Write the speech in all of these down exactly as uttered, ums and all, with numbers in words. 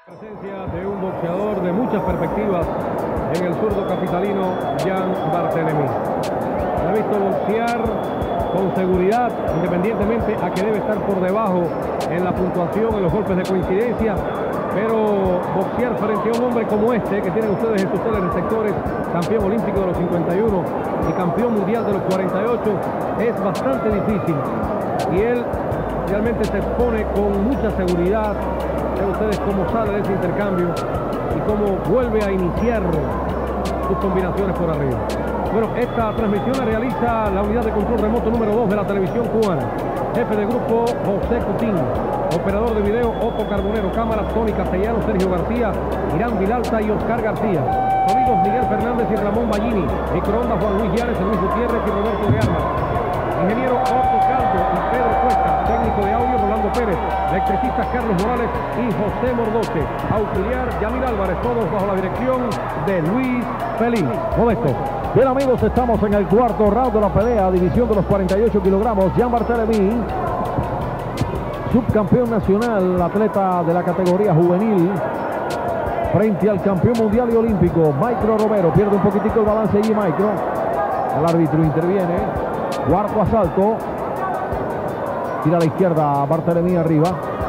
Presencia de un boxeador de muchas perspectivas en el zurdo capitalino, Jan Barthelemy. Se ha visto boxear con seguridad, independientemente a que debe estar por debajo en la puntuación, en los golpes de coincidencia, pero boxear frente a un hombre como este, que tienen ustedes en sus telereceptores, campeón olímpico de los cincuenta y uno y campeón mundial de los cuarenta y ocho, es bastante difícil. Y él realmente se expone con mucha seguridad. Vean ustedes cómo sale de ese intercambio y cómo vuelve a iniciar sus combinaciones por arriba. Bueno, esta transmisión la realiza la unidad de control remoto número dos de la televisión cubana. Jefe de grupo, José Cutín. Operador de video, Otto Carbonero. Cámaras, Tony Castellano, Sergio García, Irán Vilalta y Oscar García. Sonidos, Miguel Fernández y Ramón Ballini. Microondas, Juan Luis Llanes, Luis Gutiérrez y Roberto de Armas. Ingeniero Otto Caldo y Pedro Cuesta. Técnico de audio, Rolando Pérez. Electricistas, Carlos Morales y José Mordoche. Auxiliar, Yamil Álvarez. Todos bajo la dirección de Luis Feliz. Modesto. Bien, amigos, estamos en el cuarto round de la pelea, división de los cuarenta y ocho kilogramos. Jan Barthelemy, subcampeón nacional, atleta de la categoría juvenil, frente al campeón mundial y olímpico, Micro Romero. Pierde un poquitico el balance allí, Micro. El árbitro interviene. Cuarto asalto. Tira a la izquierda, Barthelemy arriba.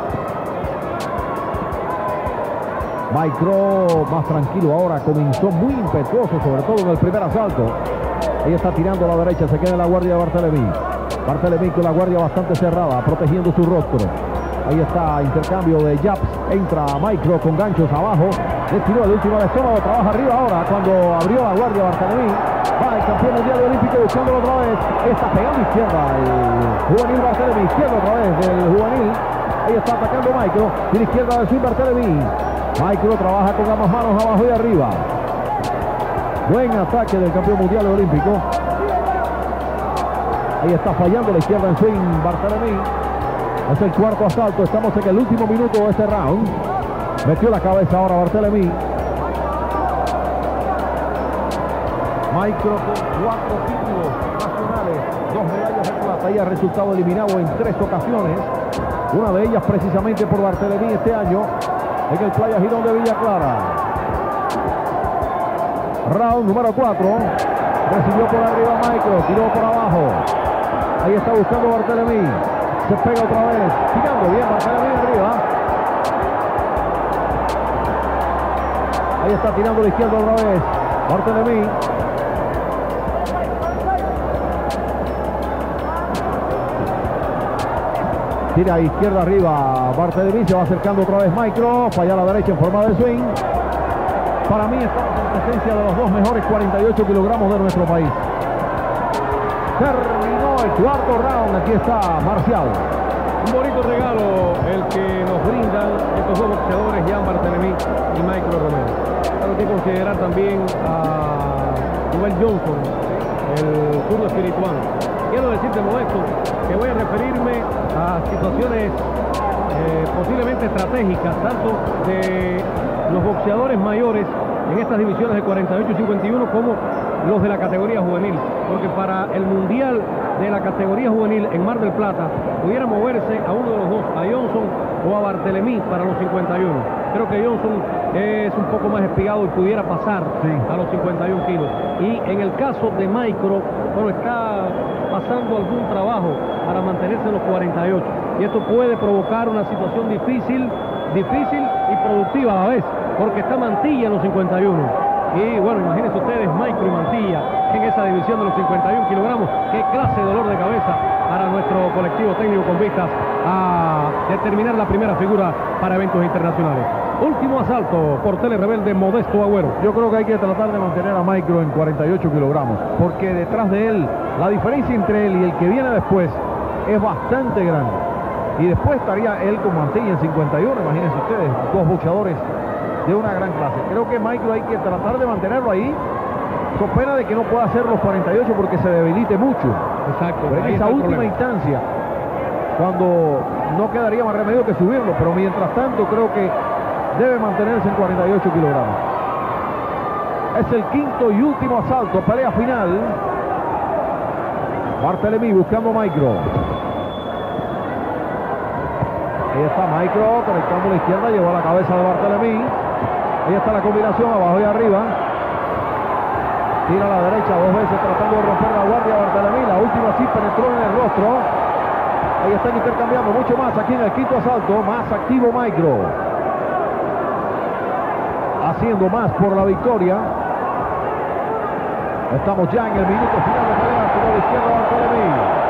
Micro más tranquilo ahora, comenzó muy impetuoso, sobre todo en el primer asalto. Ahí está tirando a la derecha, se queda en la guardia de Barthelemy. Barthelemy con la guardia bastante cerrada, protegiendo su rostro. Ahí está, intercambio de jabs, entra Micro con ganchos abajo. Le tiró el último al estómago, trabaja arriba ahora cuando abrió la guardia Barthelemy. Va el campeón mundial olímpico buscándolo otra vez. Está pegando izquierda el juvenil Barthelemy, izquierda otra vez del juvenil. Ahí está atacando Micro, y la izquierda de Swing Barthelemy. Micro trabaja con ambas manos abajo y arriba. Buen ataque del campeón mundial olímpico. Ahí está fallando la izquierda en swing Barthelemy. Es el cuarto asalto. Estamos en el último minuto de este round. Metió la cabeza ahora Barthelemy. Micro con cuatro títulos nacionales, dos medallas de plata y ha resultado eliminado en tres ocasiones. Una de ellas precisamente por Barthelemy este año en el Playa Girón de Villa Clara. Round número cuatro. Recibió por arriba Micro, tiró por abajo. Ahí está buscando Barthelemy. Se pega otra vez. Tirando bien Barthelemy arriba. Ahí está tirando a la izquierda otra vez Barthelemy. Tira a izquierda arriba Barthelemy, se va acercando otra vez Micro, falla a la derecha en forma de swing. Para mí estamos en presencia de los dos mejores cuarenta y ocho kilogramos de nuestro país. Terminó el cuarto round, aquí está Marcial. Un bonito regalo el que nos brindan estos dos boxeadores, Jan Barthelemy y Micro Romero. Hay que considerar también a Joel Johnson, el zurdo espiritual. Quiero decirte, Modesto, que voy a referirme a situaciones eh, posiblemente estratégicas, tanto de los boxeadores mayores en estas divisiones de cuarenta y ocho y cincuenta y uno como los de la categoría juvenil, porque para el mundial de la categoría juvenil en Mar del Plata pudiera moverse a uno de los dos, a Johnson o a Barthelemy para los cincuenta y uno. Creo que Johnson es un poco más espigado y pudiera pasar sí. a los cincuenta y uno kilos. Y en el caso de Micro, bueno, está pasando algún trabajo para mantenerse en los cuarenta y ocho. Y esto puede provocar una situación difícil, difícil y productiva a la vez, porque está Mantilla en los cincuenta y uno. Y bueno, imagínense ustedes, Micro y Mantilla en esa división de los cincuenta y uno kilogramos. Qué clase de dolor de cabeza para nuestro colectivo técnico con vistas a determinar la primera figura para eventos internacionales. Último asalto por Tele Rebelde, Modesto Agüero. Yo creo que hay que tratar de mantener a Micro en cuarenta y ocho kilogramos, porque detrás de él, la diferencia entre él y el que viene después es bastante grande. Y después estaría él con Mantilla en cincuenta y uno, imagínense ustedes, dos boxeadores de una gran clase. Creo que Micro hay que tratar de mantenerlo ahí, con pena de que no pueda hacer los cuarenta y ocho porque se debilite mucho. Exacto. Pero en esa última instancia, cuando no quedaría más remedio que subirlo, pero mientras tanto creo que debe mantenerse en cuarenta y ocho kilogramos. Es el quinto y último asalto, pelea final. Barthelemy buscando a Micro. Ahí está Micro conectando a la izquierda, llevó a la cabeza de Barthelemy. Ahí está la combinación abajo y arriba. Tira a la derecha dos veces tratando de romper la guardia Barthelemy. La última sí penetró en el rostro. Ahí están intercambiando mucho más aquí en el quinto asalto. Más activo Micro. Haciendo más por la victoria. Estamos ya en el minuto final de pelea. Tiro a la izquierda Barthelemy.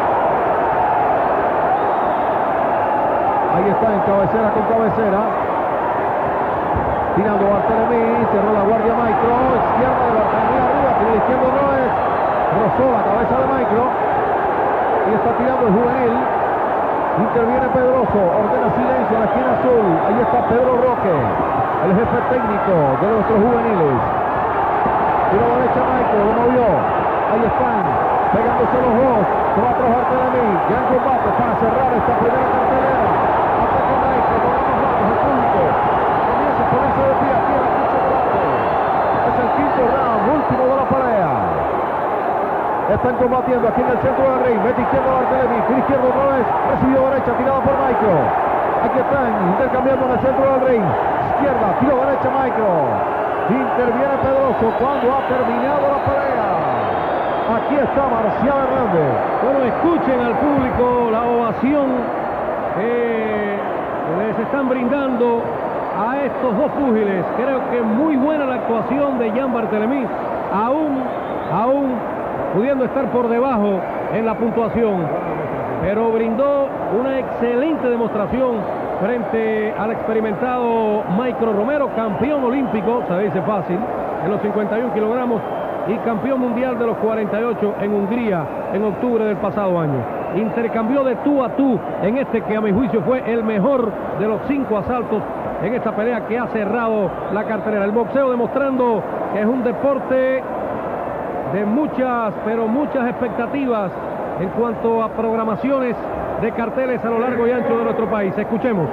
Ahí está en cabecera con cabecera. Tirando Barthelemy. Cerró la guardia Micro. Izquierda de Barthelemy arriba. Tiro izquierdo no es. Rozó la cabeza de Micro. Y está tirando el juvenil. Interviene Pedroso. Ordena silencio en la esquina azul. Ahí está Pedro Roque, el jefe técnico de nuestros juveniles. Tiro derecha Micro. Lo movió. Ahí están. Pegándose los dos. Se va a trabajar Barthelemy. Gran combate para cerrar esta primera cartelera. Ataca Micro. Con ambos lados el público. Comienza a ponerse de pie aquí en la pista grande. Es el quinto round. Último de la pelea. Están combatiendo aquí en el centro del ring. Mete izquierdo a Barthelemy. Tiro izquierdo otra vez. Recibió derecha. Tirada por Micro. Aquí están intercambiando en el centro del ring. Izquierda. Tiro derecha Micro. Interviene Pedroso cuando ha terminado la pelea. Aquí está Marcial Hernández. Bueno, escuchen al público la ovación que les están brindando a estos dos púgiles. Creo que muy buena la actuación de Jean Barthelemy, aún, aún pudiendo estar por debajo en la puntuación, pero brindó una excelente demostración frente al experimentado Micro Romero, campeón olímpico, se dice fácil, en los cincuenta y uno kilogramos y campeón mundial de los cuarenta y ocho en Hungría en octubre del pasado año. Intercambió de tú a tú en este que a mi juicio fue el mejor de los cinco asaltos en esta pelea que ha cerrado la cartelera. El boxeo demostrando que es un deporte de muchas, pero muchas expectativas en cuanto a programaciones de carteles a lo largo y ancho de nuestro país. Escuchemos.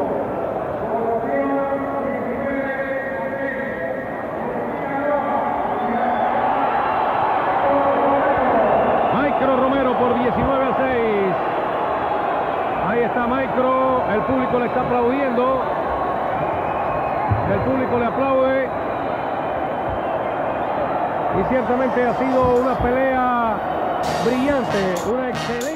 Micro Romero por diecinueve a seis. Ahí está Micro, el público le está aplaudiendo. El público le aplaude. Y ciertamente ha sido una pelea brillante, una excelente